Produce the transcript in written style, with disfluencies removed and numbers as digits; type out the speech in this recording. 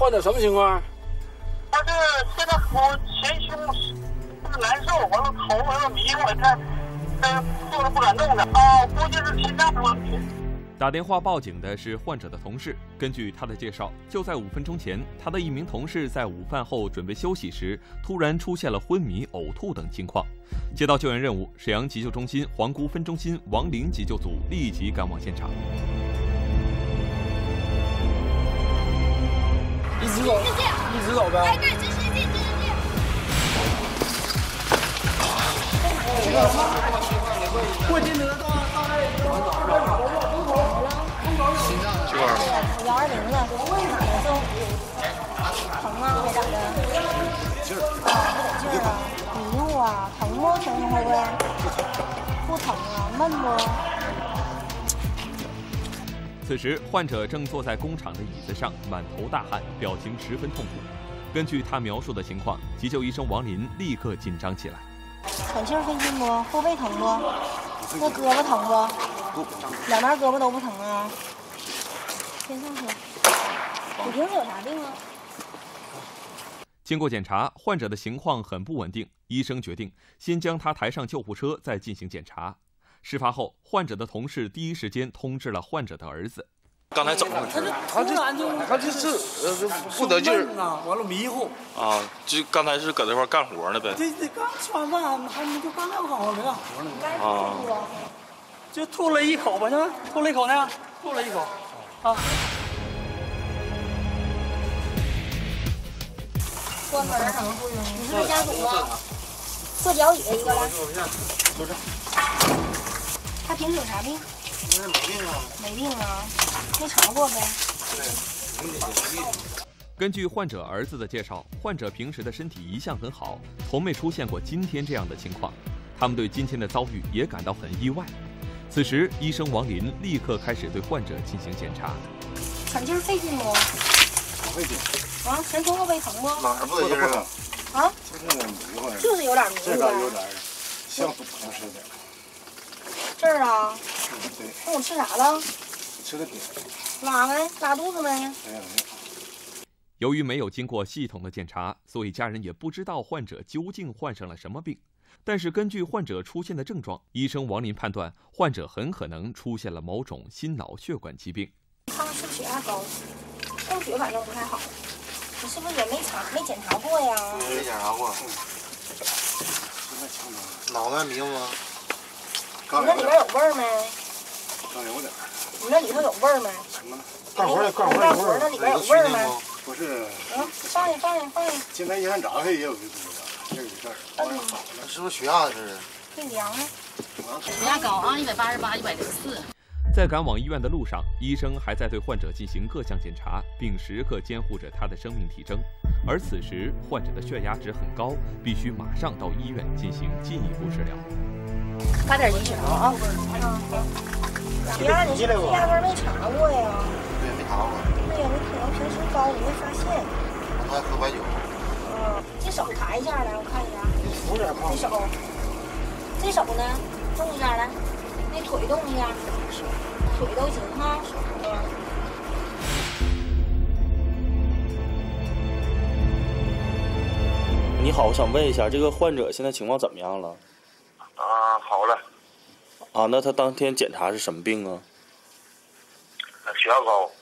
患者什么情况？ 他是现在我前胸是难受，完了头有点迷糊，坐着不敢动的啊，估计是心脏的问题。 打电话报警的是患者的同事。根据他的介绍，就在5分钟前，他的一名同事在午饭后准备休息时，突然出现了昏迷、呕吐等情况。接到救援任务，沈阳急救中心皇姑分中心王林急救组立即赶往现场。 一直走，一直走呗。 哎，对，直视镜，直视镜。 过金德到 120了，哪能受？疼啊，还咋的？不得劲儿啊，迷糊啊，疼不？疼会不会？不疼啊，闷不？ 此时，患者正坐在工厂的椅子上，满头大汗，表情十分痛苦。根据他描述的情况，急救医生王林立刻紧张起来。 喘气儿费劲不？后背疼不？那胳膊疼不？两边胳膊都不疼啊？先上车。你平时有啥病啊？ 经过检查，患者的情况很不稳定，医生决定先将他抬上救护车，再进行检查。事发后，患者的同事第一时间通知了患者的儿子。 刚才怎么回事？ 他就是不得劲儿啊，完了迷糊啊，就刚才是搁这块干活呢呗。 这刚吃完饭，还没就刚干好没干活呢。 啊， 就吐了一口吧，是吧？吐了一口呢，吐了一口，啊。 关门儿，你是不是家属啊？做脚底一个来。 就这。 他平时有啥病？ 没病啊。 没病啊，没查过呗。 对。 根据患者儿子的介绍，患者平时的身体一向很好，从没出现过今天这样的情况。他们对今天的遭遇也感到很意外。此时，医生王林立刻开始对患者进行检查。 喘气儿费劲不？ 不费劲。 啊，前胸后背疼不？ 哪儿不得劲儿啊？ 啊？ 就是有点迷糊。 就是有点迷糊。 这边有点像堵上似的。 这儿啊？ 对。 那我吃啥了？ 吃的饼。 拉没？拉肚子没？ 没有。 由于没有经过系统的检查，所以家人也不知道患者究竟患上了什么病。但是根据患者出现的症状，医生王林判断患者很可能出现了某种心脑血管疾病。 看看是不是血压高，供血反正不太好。你是不是也没检查过呀？ 没检查过。脑袋迷糊吗？ 你那里边有味儿没？ 刚有点。 你那里头有味儿没？ 什么？干活那里边有味儿没？ 不是。 放下。 今天一看闸费也有一股子，这有这儿。是不是血压是？ 对量啊。 血压高啊，188、104。 在赶往医院的路上，医生还在对患者进行各项检查，并时刻监护着他的生命体征。而此时，患者的血压值很高，必须马上到医院进行进一步治疗。 发点银血啊！血压你是不是压根没查过呀？ 对，没查过。 对呀，你可能平时高，你没发现。 他还喝白酒。 这手抬一下来，我看一下。这手呢，动一下来。那腿动一下，腿都行哈。 你好，我想问一下，这个患者现在情况怎么样了？ 啊，好了。 啊，那他当天检查是什么病啊？ 血压高。